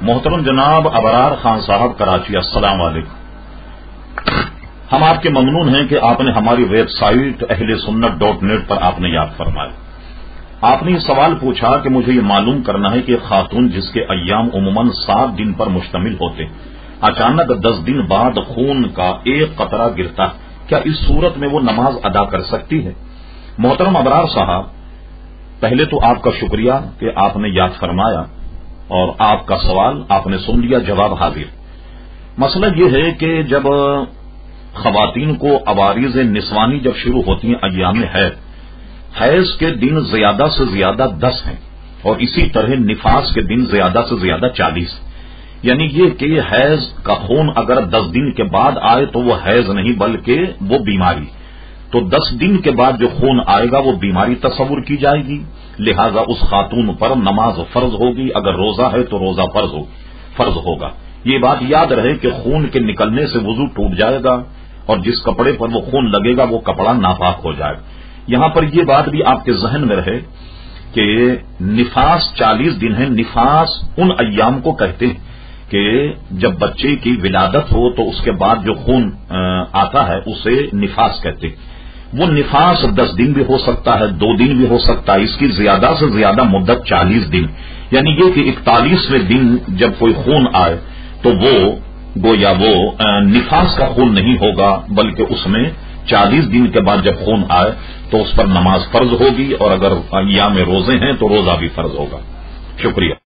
محترم جناب ابرار خان صاحب کراچی، السلام علیکم۔ ہم آپ کے ممنون ہیں کہ آپ نے ہماری ویب سائٹ اہلسنت.net پر آپ نے یاد فرمایا۔ آپ نے یہ سوال پوچھا کہ مجھے یہ معلوم کرنا ہے کہ خاتون جس کے ایام عموماً 7 دن پر مشتمل ہوتے اچانک 10 دن بعد خون کا ایک قطرہ گرتا، کیا اس صورت میں وہ نماز ادا کر سکتی ہے؟ محترم ابرار صاحب، پہلے تو آپ کا شکریہ کہ آپ نے یاد فرمایا اور آپ کا سوال آپ نے سن لیا، جواب حاضر۔ مسئلہ یہ ہے کہ جب خواتین کو عوارض نسوانی جب شروع ہوتی ہیں ایام حیض کے دن زیادہ سے زیادہ 10 ہیں اور اسی طرح نفاس کے دن زیادہ سے زیادہ 40، یعنی یہ کہ حیض کا خون اگر 10 دن کے بعد آئے تو وہ حیض نہیں بلکہ وہ بیماری، تو 10 دن کے بعد جو خون آئے گا وہ بیماری تصور کی جائے گی، لہذا اس خاتون پر نماز فرض ہوگی، اگر روزہ ہے تو روزہ فرض ہوگا۔ یہ بات یاد رہے کہ خون کے نکلنے سے وضو ٹوٹ جائے گا اور جس کپڑے پر وہ خون لگے گا وہ کپڑا ناپاک ہو جائے گا۔ یہاں پر یہ بات بھی آپ کے ذہن میں رہے کہ نفاس 40 دن ہے، نفاس ان ایام کو کہتے ہیں کہ جب بچے کی ولادت ہو تو اس کے بعد جو خون آتا ہے اسے نفاس کہتے ہیں۔ وہ نفاس 10 دن بھی ہو سکتا ہے، 2 دن بھی ہو سکتا ہے، اس کی زیادہ سے زیادہ مدت 40 دن، یعنی یہ کہ 41ویں دن جب کوئی خون آئے تو وہ گویا وہ نفاس کا خون نہیں ہوگا بلکہ اس میں 40 دن کے بعد جب خون آئے تو اس پر نماز فرض ہوگی، اور اگر ایام روزے ہیں تو روزہ بھی فرض ہوگا۔ شکریہ۔